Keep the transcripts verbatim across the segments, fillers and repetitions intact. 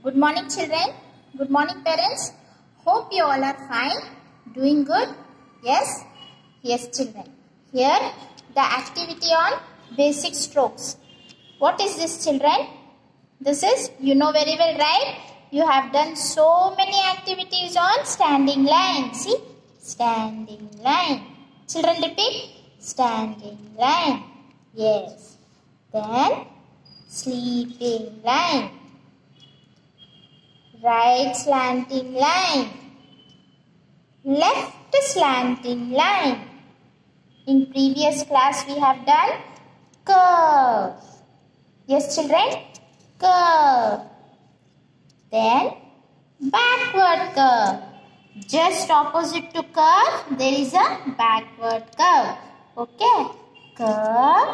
Good morning children. Good morning parents. Hope you all are fine. Doing good? Yes? Yes children. Here the activity on basic strokes. What is this children? This is, you know very well, right? You have done so many activities on standing line. See? Standing line. Children repeat. Standing line. Yes. Then sleeping line. Right slanting line. Left slanting line. In previous class we have done curve. Yes children? Curve. Then backward curve. Just opposite to curve there is a backward curve. Okay. Curve.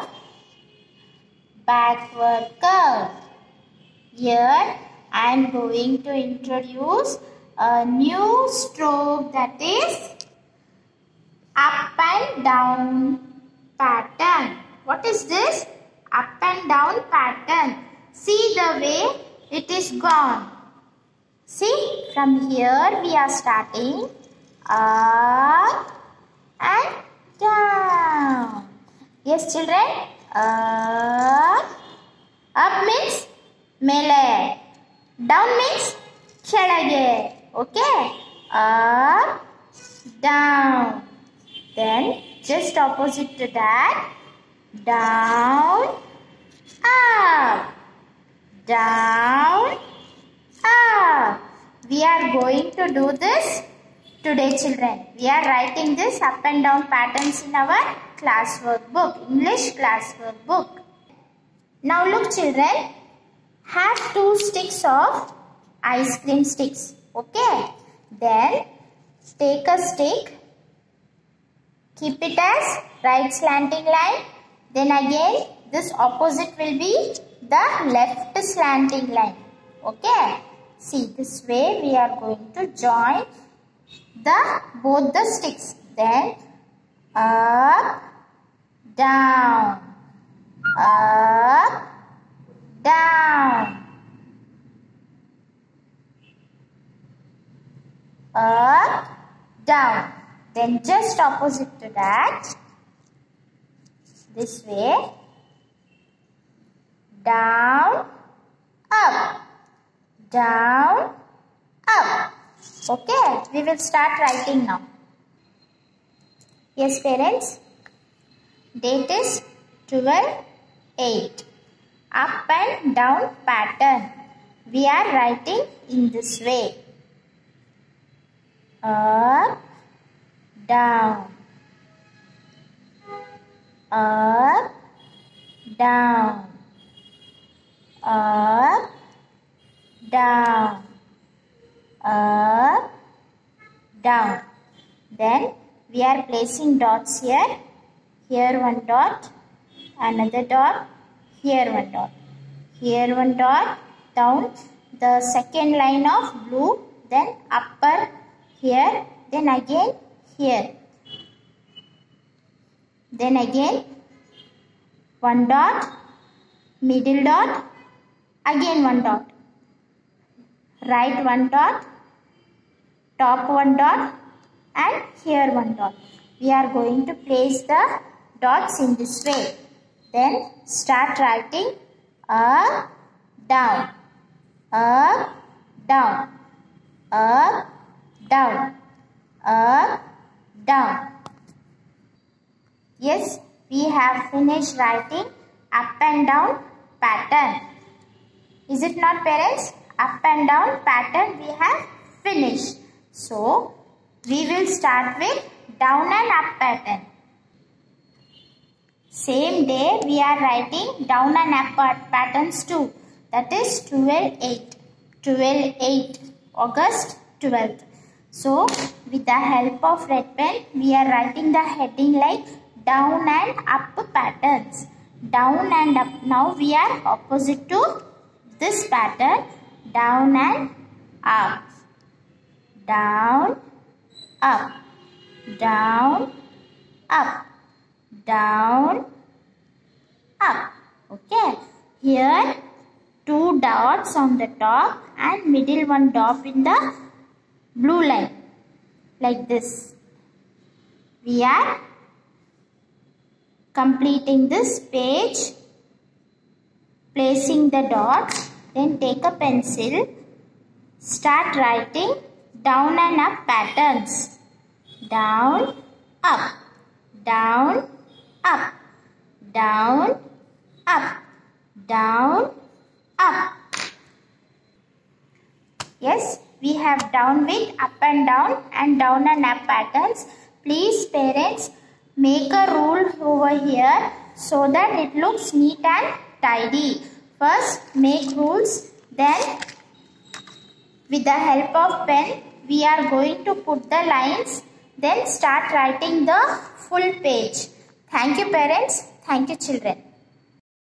Backward curve. Here I am going to introduce a new stroke, that is up and down pattern. What is this? Up and down pattern. See the way it is gone. See, from here we are starting up and down. Yes children, up. Up means mele. Down means ಕೆಳಗೆ. Okay. Up, down. Then just opposite to that, down, up, down, up. We are going to do this today children. We are writing this up and down patterns in our classwork book, English classwork book. Now look children, have two sticks of ice cream sticks. Okay. Then take a stick, keep it as right slanting line. Then again this opposite will be the left slanting line. Okay. See, this way we are going to join the both the sticks. Then up, down, up, down, up, down. Then just opposite to that, this way, down, up, down, up. Okay, we will start writing now. Yes parents, date is twelve eight. Up and down pattern. We are writing in this way. Up, down, up, down, up, down, up, down. Then we are placing dots here. Here one dot, another dot, here one dot, here one dot, down the second line of blue, then upper here, then again here, then again one dot, middle dot, again one dot, right one dot, top one dot, and here one dot. We are going to place the dots in this way. Then start writing up, down, up, down, up, down, up, down. Yes, we have finished writing up and down pattern. Is it not parents? Up and down pattern we have finished. So, we will start with down and up pattern. Same day we are writing down and up patterns too. That is twelve eight. twelve eight. August twelfth. So, with the help of red pen, we are writing the heading like down and up patterns. Down and up. Now we are opposite to this pattern. Down and up. Down, up. Down, up. Down, up. Okay. Here two dots on the top and middle one dot in the blue line. Like this. We are completing this page. Placing the dots. Then take a pencil. Start writing down and up patterns. Down, up, down, up, down, up, down, up. Yes, we have down with up and down and down and up patterns. Please parents, make a rule over here so that it looks neat and tidy. First make rules, then with the help of pen we are going to put the lines, then start writing the full page. Thank you parents. Thank you children.